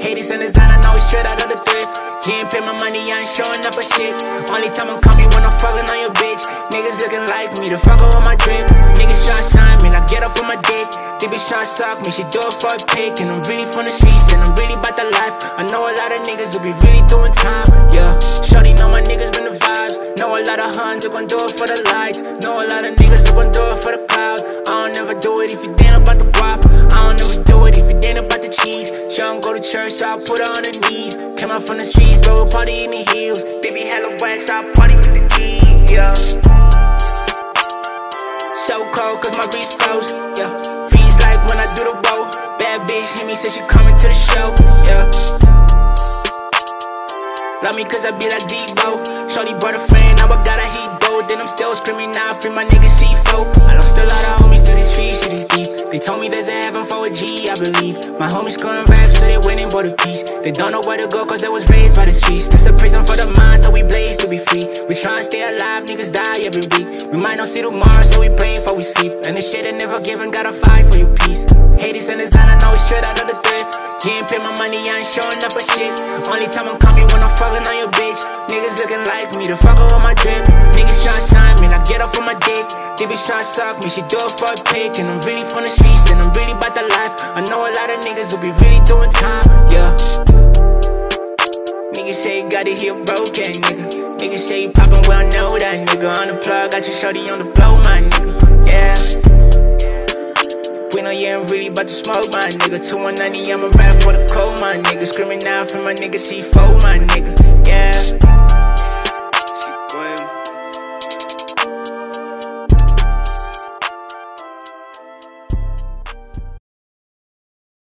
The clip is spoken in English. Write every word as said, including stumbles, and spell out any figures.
Haters and design, I know it's straight out of the thrift. You ain't pay my money, I ain't showing up for shit. Only time I'm coming when I'm falling on your bitch. Niggas looking like me, the fucker with my drip. Niggas tryna sign me, I get up on my dick. They be tryna suck me, she do it for a pick. And I'm really from the streets, and I'm really about the life. I know a lot of niggas who be really doing time, yeah. Shorty know my niggas been the vibes. Know a lot of huns who gon' do it for the lights. Know a lot of niggas who gon' do it for the clouds. I don't never do it if you ain't about the guap. I don't never do it if you ain't about the cheese. She don't go to church, so I put her on her knees. Came out from the streets, bro, party in the heels. Baby hella wet, so I party with the keys, yeah. So cold, cause my wrist froze, yeah. Freeze like when I do the roll. Bad bitch hit me, said she coming to the show, yeah. Love me cause I be like Debo. Shorty brought a friend, now I got a heat though. Then I'm still screaming now, free my nigga C four. I don't still lot of homies to this street, shit is deep. They told me there's a heaven for a G, I believe. My homies scoring raps, so they winning for the peace. They don't know where to go cause they was raised by the streets. This a prison for the mind, so we blaze to be free. We tryna stay alive, niggas die every week. We might not see tomorrow, so we pray before we sleep. And the shit that never given, gotta fight for your peace. Haters and design, I know it's straight out of the thrift. You ain't pay my money, I ain't showing up for shit. Only time I'm coming when I'm falling on your bitch. Niggas looking like me, the fucker with my drip. Niggas tryna sign me, I get up on my dick. They be tryna suck me, she do it for a pick. And I'm really from the streets, and I'm really about the life. I know a lot of niggas who be really doing time, yeah. Niggas say you got it here broken, nigga. Niggas say you poppin', well I know that, nigga. On the plug, got your shorty on the blow, my nigga, yeah. We know you ain't really about to smoke, my nigga. Two one ninety, I'm a rap for the cold, my nigga. Screaming out for my nigga C four, my nigga, yeah.